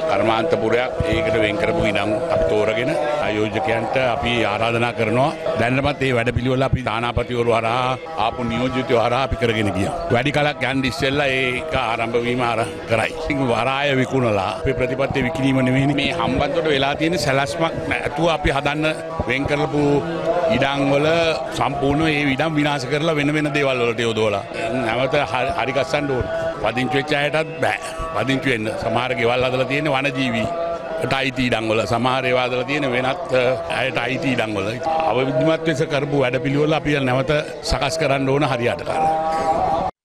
කර්මාන්තපුරයක් ඒකට වෙන් කරපු ඉඩම් අපි තෝරගෙන ආයෝජකයන්ට අපි ආරාධනා කරනවා දැනටමත් මේ වැඩපිළිවෙල අපි තානාපතිවරු හරහා ආපු නියෝජිතයෝ හරහා අපි කරගෙන ගියා. වැඩි කලක් යන්න ඉස්සෙල්ලා ඒක ආරම්භ වීම කරයි. ඉතින් වරාය විකුණලා අපේ ප්‍රතිපත්තිය විකිණීම නෙවෙයි මේ හම්බන්තොට වෙලා තියෙන සැලැස්මක් නැතුව අපි හදන්න වෙන් කරපු ඉඩම් වල සම්පූර්ණ ඒ ඉඩම් විනාශ කරලා වෙන වෙන දේවල් වලට යොදවලා නැවත හරි ගස්සන්න ඕන. පදිංචි වෙච්ච අයටත් බෑ. පදිංචි වෙන්න සමහර ගෙවල් හදලා තියෙන වනජීවීට අයිති ඉඩම් වල සමහර ඒවා හදලා තියෙන වෙනත් අයට අයිති ඉඩම් වල අවවිධිමත් ලෙස කරපු වැඩපිළිවෙල අපි නැවත සකස් කරන්න ඕන හරියට කරලා.